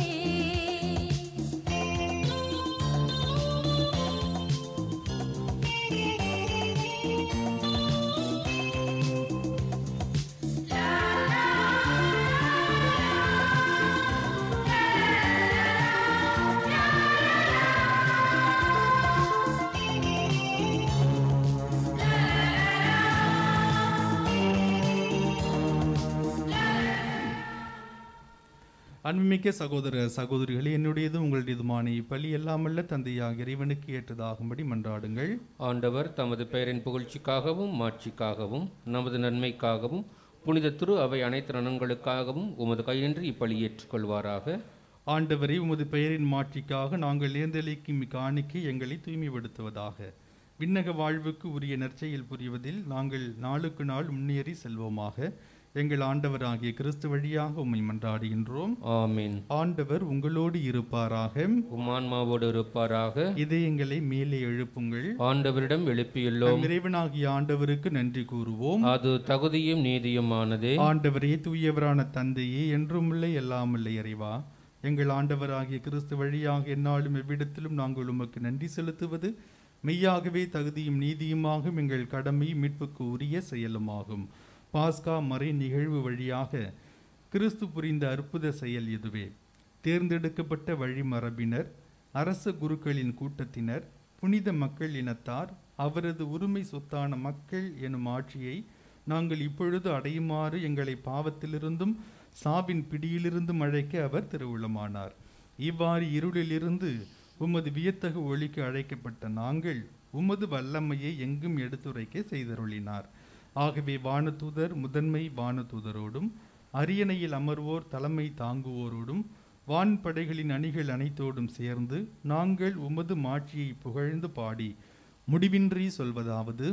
அன்புமிக்க சகோதர சகோதரிகளே, என்னுடையது உங்களுடையதுமான இப்பலி எல்லாமல்ல தந்தையாக இறைவனுக்கு ஏற்றதாகும்படி மன்றாடுங்கள். ஆண்டவர் தமது பெயரின் புகழ்ச்சிக்காகவும் மாட்சிக்காகவும் நமது நன்மைக்காகவும் புனித திரு அவை அனைத்து நலன்களுக்காகவும் உமது கையின்றி இப்பலி ஏற்றுக்கொள்வாராக. ஆண்டவரே, உமது பெயரின் மாட்சிக்காக நாங்கள் ஏந்தளிக்கும் காணிக்கை எங்களை தூய்மைப்படுத்துவதாக. விண்ணக வாழ்வுக்கு உரிய நற்செயல் புரிவதில் நாங்கள் நாளுக்கு நாள் முன்னேறி செல்வோமாக. எங்கள் ஆண்டவராகிய கிறிஸ்து வழியாக உம்மை மன்றாடுகின்றோம். ஆமென். ஆண்டவர் உங்களோடு இருப்பாராக. உம்மான்மாவோடு இருப்பாராக. இதயங்களை மேலே எழுப்புங்கள். ஆண்டவரிடம் எழுப்பியுள்ளோம். நம் இறைவனாகிய ஆண்டவருக்கு நன்றி கூறுவோம். அது தகுதியும் நீதியுமானதே. ஆண்டவரே, தூயவரான தந்தையே, என்றுமுள்ள எல்லாமுள்ள இறைவா, எங்கள் ஆண்டவராகிய கிறிஸ்து வழியாக எந்நாளும் எவ்விடத்திலும் நாங்கள் உமக்கு நன்றி செலுத்துவது மெய்யாகவே தகுதியும் நீதியுமாகும். எங்கள் கடமை மீட்புக்கு உரிய செயலுமாகும். பாஸ்கா மறை நிகழ்வு வழியாக கிறிஸ்து புரிந்த அற்புத செயல் இதுவே. தேர்ந்தெடுக்கப்பட்ட வழிமரபினர், அரச குருக்களின் கூட்டத்தினர், புனித மக்கள் இனத்தார், அவரது உரிமை சொத்தான மக்கள் எனும் ஆட்சியை நாங்கள் இப்பொழுது அடையுமாறு எங்களை பாவத்திலிருந்தும் சாவின் பிடியிலிருந்தும் அழைக்க அவர் திருவுளமானார். இவ்வாறு இருளிலிருந்து உமது வியத்தகு ஒளிக்கு அழைக்கப்பட்ட நாங்கள் உமது வல்லமையை எங்கும் எடுத்துரைக்க செய்தருளினார். ஆகவே வானதூதர் முதன்மை வானதூதரோடும், அரியணையில் அமர்வோர் தலைமை தாங்குவோரோடும், வான்படைகளின் அணிகள் அனைத்தோடும் சேர்ந்து நாங்கள் உமது மாட்சியை புகழ்ந்து பாடி முடிவின்றி சொல்வதாவது: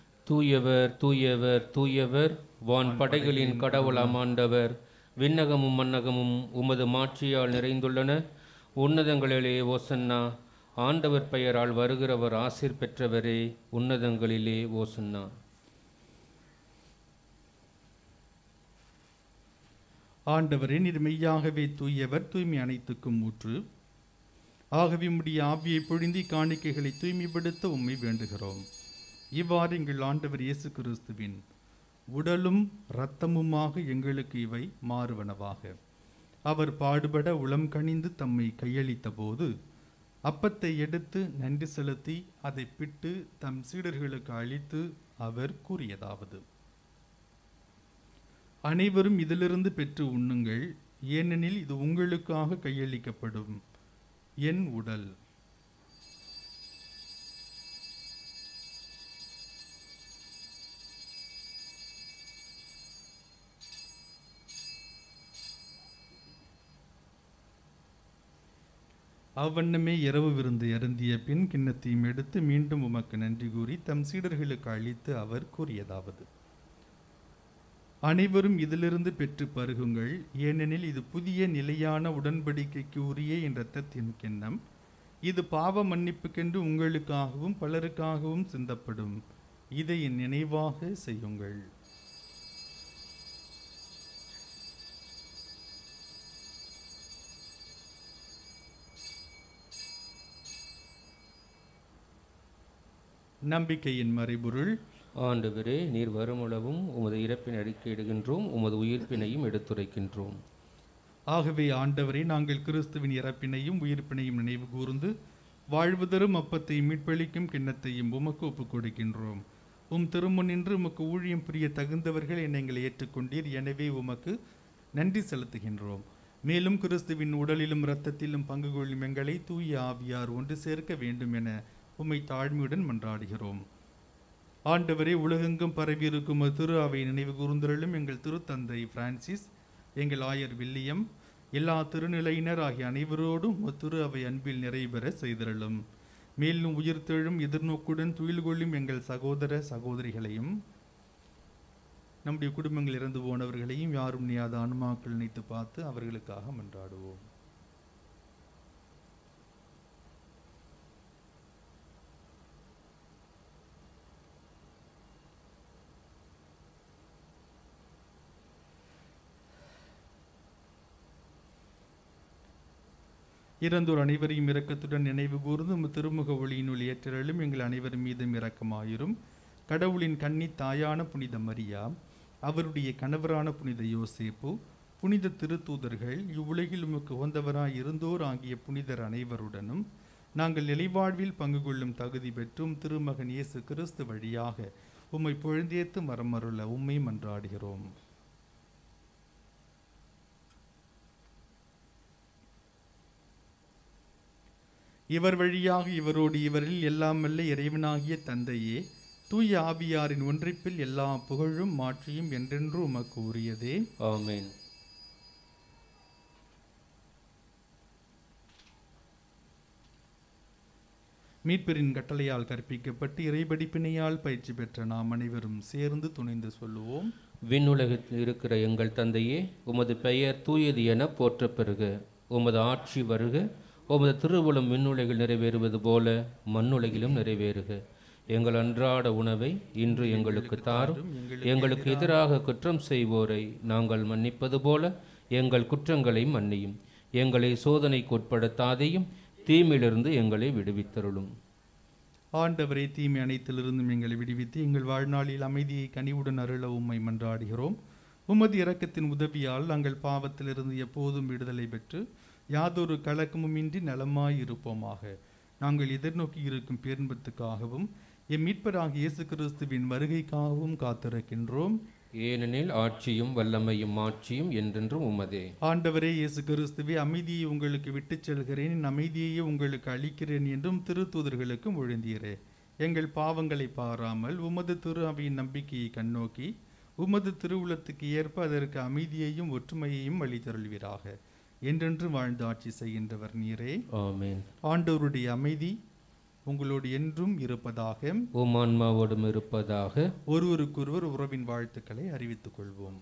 தூயவர் தூயவர் தூயவர், வான் படைகளின் கடவுள் ஆண்டவர். விண்ணகமும் மன்னகமும் உமது மாட்சியால் நிறைந்துள்ளன. உன்னதங்களிலே ஓசன்னா. ஆண்டவர் பெயரால் வருகிறவர் ஆசீர் பெற்றவரே. உன்னதங்களிலே ஓசன்னா. ஆண்டவரே, நீர் மெய்யாகவே தூயவர், தூய்மை அனைத்துக்கும் ஊற்று. ஆகவே உம்முடைய ஆவியை பொழிந்தி காணிக்கைகளை தூய்மைப்படுத்த உம்மை வேண்டுகிறோம். இவ்வாறு எங்கள் ஆண்டவர் இயேசு கிறிஸ்துவின் உடலும் இரத்தமுமாக எங்களுக்கு இவை மாறுவனவாக. அவர் பாடுபட உளம் கனிந்து தம்மை கையளித்த போது அப்பத்தை எடுத்து நன்றி செலுத்தி அதை பிட்டு தம் சீடர்களுக்கு அளித்து அவர் கூறியதாவது: அனைவரும் இதிலிருந்து பெற்று உண்ணுங்கள், ஏனெனில் இது உங்களுக்காக கையளிக்கப்படும் என் உடல். அவ்வண்ணமே இரவு விருந்து அருந்திய பின் கிண்ணத்தையும் எடுத்து மீண்டும் உமக்கு நன்றி கூறி தம் சீடர்களுக்கு அளித்து அவர் கூறியதாவது: அனைவரும் இதிலிருந்து பெற்று பருகுங்கள், ஏனெனில் இது புதிய நிலையான உடன்படிக்கைக்கு உரிய என் இரத்தத்தின் கிண்ணம். இது பாவ மன்னிப்புக்கென்று உங்களுக்காகவும் பலருக்காகவும் சிந்தப்படும். இதை என் நினைவாக செய்யுங்கள். நம்பிக்கையின் மறைபொருள். ஆண்டவரே, நீர் வருமளவும் உமது இறப்பின் அறிக்கையிடுகின்றோம், உமது உயிர்ப்பினையும் எடுத்துரைக்கின்றோம். ஆகவே ஆண்டவரே, நாங்கள் கிறிஸ்துவின் இறப்பினையும் உயிர்ப்பினையும் நினைவு கூர்ந்து வாழ்வு தரும் அப்பத்தை மீட்பளிக்கும் கிண்ணத்தையும் உமக்கு ஒப்புக் கொடுக்கின்றோம். உம் திருமுன்னின்று உமக்கு ஊழியம் புரிய தகுந்தவர்கள் என்னை எங்களை ஏற்றுக்கொண்டீர். எனவே உமக்கு நன்றி செலுத்துகின்றோம். மேலும் கிறிஸ்துவின் உடலிலும் இரத்தத்திலும் பங்கு கொள்ளும் எங்களை தூய ஆவியார் ஒன்று சேர்க்க வேண்டும் என உம்மை தாழ்மையுடன் மன்றாடுகிறோம். ஆண்டவரே, உலகெங்கும் பரவியிருக்கும் திரு அவை நினைவு கூர்ந்தருளும் எங்கள் திருத்தந்தை பிரான்சிஸ், எங்கள் ஆயர் வில்லியம், எல்லா திருநிலையினர் ஆகிய அனைவரோடும் திரு அவை அன்பில் நிறைவேற செய்தருளும். மேலும் உயிர்த்தெழும் எதிர்நோக்குடன் துயில் கொள்ளும் எங்கள் சகோதர சகோதரிகளையும் நம்முடைய குடும்பங்கள் இறந்து போனவர்களையும் யாரும் நியாத ஆன்மாக்கள் நினைத்து பார்த்து அவர்களுக்காக மன்றாடுவோம். இறந்தோர் அனைவரையும் இரக்கத்துடன் நினைவு கூர்ந்து திருமுக ஒளியினுள் ஏற்றலும் எங்கள் அனைவர் மீதும் இரக்கமாயிரும். கடவுளின் கன்னி தாயான புனித மரியா, அவருடைய கணவரான புனித யோசேப்பு, புனித திருத்தூதர்கள், இவ்வுலகில் உமக்கு உகந்தவராய் இருந்தோர் ஆகிய புனிதர் அனைவருடனும் நாங்கள் நிலைவாழ்வில் பங்கு கொள்ளும் தகுதி பெற்றும் திருமகன் இயேசு கிறிஸ்து வழியாக உம்மை பொழுந்தேத்து மரமருள உம்மை மன்றாடுகிறோம். இவர் வழியாக இவரோடு இவரில் எல்லாம் வல்ல இறைவனாகிய தந்தையே, தூய ஆவியாரின் ஒன்றிப்பில் எல்லா புகழும் மாற்றியும் என்றென்று உமக்கு உரியதே. ஆமென். மீட்பரின் கட்டளையால் கற்பிக்கப்பட்டு இறைபடிப்பினையால் பயிற்சி பெற்ற நாம் அனைவரும் சேர்ந்து துணிந்து சொல்லுவோம். விண்ணுலகத்தில் இருக்கிற எங்கள் தந்தையே, உமது பெயர் தூயது என போற்றப் பெறுக. உமது ஆட்சி வருக. உமது திருவுளம் விண்ணுலகில் நிறைவேறுவது போல மண்ணுலகிலும் நிறைவேறுக. எங்கள் அன்றாட உணவை இன்று எங்களுக்கு தாரும். எங்களுக்கு எதிராக குற்றம் செய்வோரை நாங்கள் மன்னிப்பது போல எங்கள் குற்றங்களை மன்னியும். எங்களை சோதனைக்கு உட்படுத்தாதையும் தீமையிலிருந்து எங்களை விடுவித்தருளும். ஆண்டவரே, தீமை அனைத்திலிருந்தும் எங்களை விடுவித்து எங்கள் வாழ்நாளில் அமைதியை கனிவுடன் அருள உம்மை மன்றாடுகிறோம். உமது இரக்கத்தின் உதவியால் நாங்கள் பாவத்திலிருந்து எப்போதும் விடுதலை பெற்று யாதொரு கலக்கமுமின்றி நலமாய் இருப்போமாக. நாங்கள் எதிர்நோக்கி இருக்கும் பேரின்பத்துக்காகவும் எம் மீட்பராகிய இயேசு கிறிஸ்துவின் வருகைக்காகவும் காத்திருக்கின்றோம். ஏனெனில் ஆட்சியும் வல்லமையும் ஆட்சியும் என்றென்றும் உமதே. ஆண்டவரே இயேசு கிறிஸ்துவே, அமைதியை உங்களுக்கு விட்டுச் செல்கிறேன், என் அமைதியையே உங்களுக்கு அளிக்கிறேன் என்றும் திருத்தூதர்களுக்கு மொழிந்தீரே. எங்கள் பாவங்களை பாராமல் உமது திரு அவையின் நம்பிக்கையை கண்ணோக்கி உமது திருவுளத்துக்கு ஏற்ப அதற்கு அமைதியையும் ஒற்றுமையையும் அளித்தருள்வீராக. என்றென்று வாழ்ந்து ஆட்சி செய்கின்றவர் நீரே. ஆமென். ஆண்டவருடைய அமைதி உங்களோடு என்றும் இருப்பதாக. உம் ஆன்மாவோடும் இருப்பதாக. ஒருவருக்கொருவர் உறவின் வாழ்த்துக்களை அறிவித்துக் கொள்வோம்.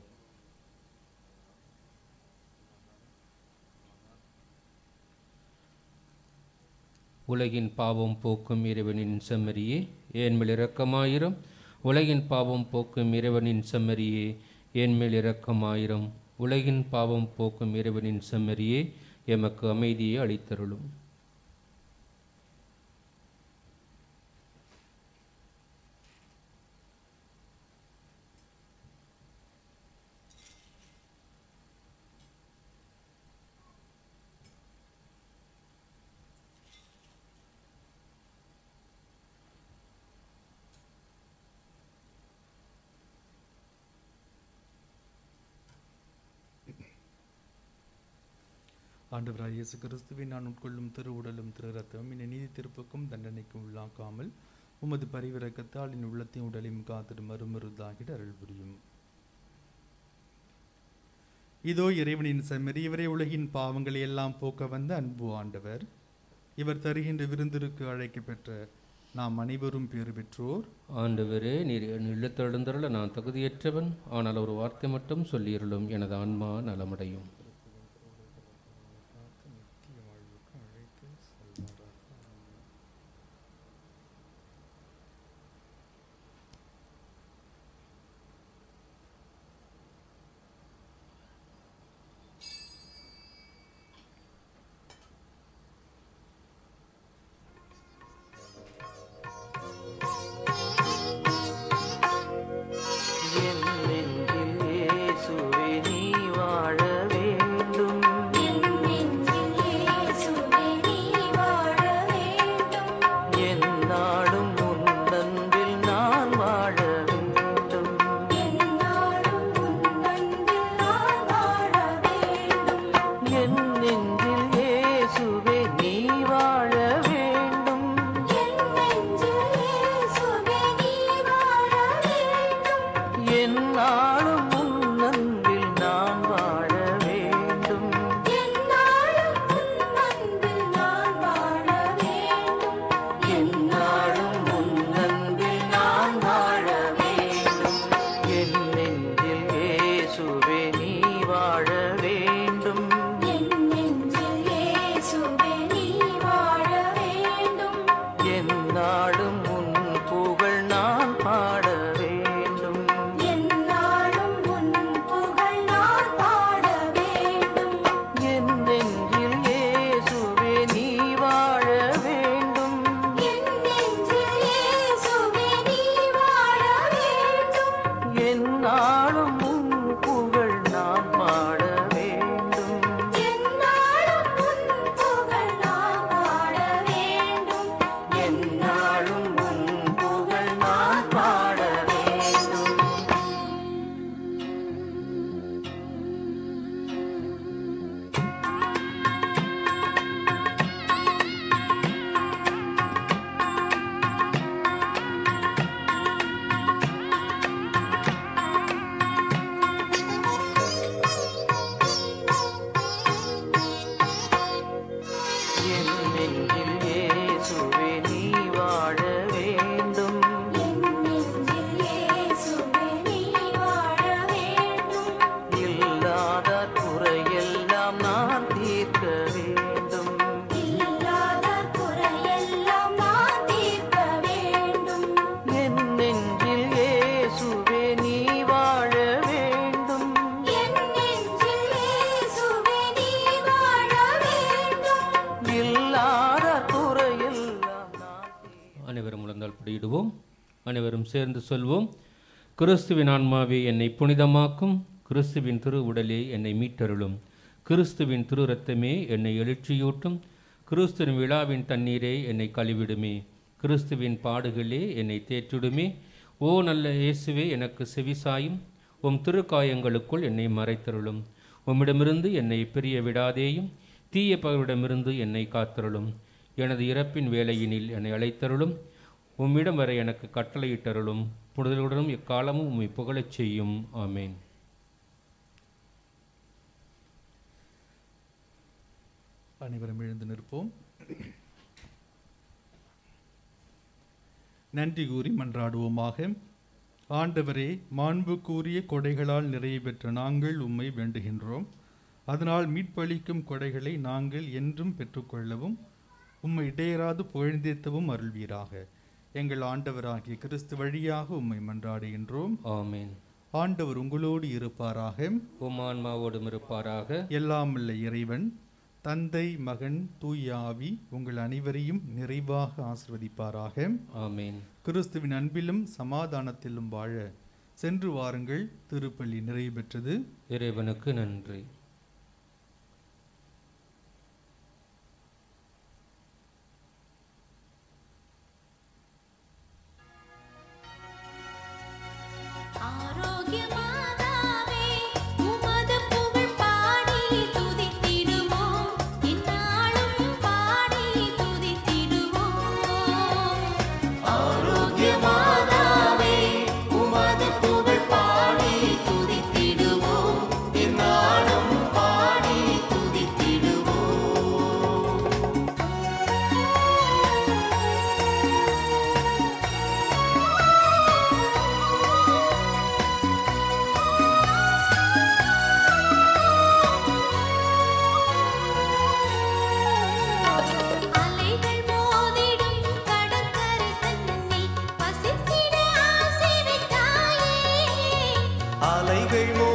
உலகின் பாவம் போக்கும் இறைவனின் செம்மறியே, ஏன்மேல் இரக்கமாயிரம். உலகின் பாவம் போக்கும் இறைவனின் செம்மறியே, ஏன்மேல் இரக்கமாயிரம். உலகின் பாவம் போக்கும் இறைவனின் செம்மறியே, எமக்கு அமைதியை அளித்தருளும். ஆண்டவராய் இயேசு கிறிஸ்துவை நான் உட்கொள்ளும் திரு உடலும் திரு ரத்தமும் என்னை நீதி திருப்புக்கும் தண்டனைக்கும் உள்ளாக்காமல் உமது பரிவிறக்கத்தால் என் உள்ளத்தையும் உடலையும் காத்திடும் மறுமருதாகிட அருள் புரியும். இதோ இறைவனின் செம்மறி, இவரே உலகின் பாவங்களை எல்லாம் போக்க வந்த அன்பு ஆண்டவர். இவர் தருகின்ற விருந்திற்கு அழைக்க பெற்ற நாம் அனைவரும் பேறு பெற்றோர். ஆண்டவரே, நீர் என் இல்லத்தெழுந்தருள நான் தகுதியற்றவன், ஆனால் ஒரு வார்த்தை மட்டும் சொல்லியிருளும் எனது ஆன்மா நலமடையும். அனைவரும் சேர்ந்து சொல்வோம். கிறிஸ்துவின் ஆன்மாவே என்னை புனிதமாக்கும், கிறிஸ்துவின் திரு உடலே என்னை மீட்டருளும், கிறிஸ்துவின் திரு இரத்தமே என்னை எழுச்சியூட்டும், கிறிஸ்துவின் விழாவின் தண்ணீரே என்னை கழுவிடுமே, கிறிஸ்துவின் பாடுகளே என்னை தேற்றிடுமே. ஓ நல்ல இயேசுவே, எனக்கு செவிசாயும், உம் திருக்காயங்களுக்குள் என்னை மறைத்தருளும், உம்மிடமிருந்து என்னை பிரிய விடாதேயும், தீய பகரிடமிருந்து என்னை காத்தருளும், எனது இறப்பின் வேலையினில் என்னை அழைத்தருளும், உம்மிடம் வரை எனக்கு கட்டளையிட்டருளும், புனிதர்களுடனும் எக்காலமும் உம்மை புகழச் செய்யும். ஆமேன். அனைவரும் எழுந்து நிற்போம். நன்றி கூறி மன்றாடுவோமாக. ஆண்டவரே, மாண்பு கூறிய கொடைகளால் நிறைவு பெற்ற நாங்கள் உம்மை வேண்டுகின்றோம். அதனால் மீட்பளிக்கும் கொடைகளை நாங்கள் என்றும் பெற்றுக்கொள்ளவும் உம்மை இடையராது புகழ்ந்தேத்தவும் அருள்வீராக. எங்கள் ஆண்டவராகிய கிறிஸ்து வழியாக உம்மை மன்றாடுகின்றோம். ஆமேன். ஆண்டவர் உங்களோடு இருப்பாராக, உம் ஆன்மாவோடும் இருப்பாராக. எல்லாம் உள்ள இறைவன் தந்தை, மகன், தூய ஆவி உங்கள் அனைவரையும் நிறைவாக ஆசிர்வதிப்பாராக. ஆமேன். கிறிஸ்துவின் அன்பிலும் சமாதானத்திலும் வாழ சென்று வாருங்கள். திருப்பலி நிறைவு பெற்றது. இறைவனுக்கு நன்றி. ஆரோக்கியமாதாவே உமது புகழ் பாடி துதித்திடுவோம். அலைகள்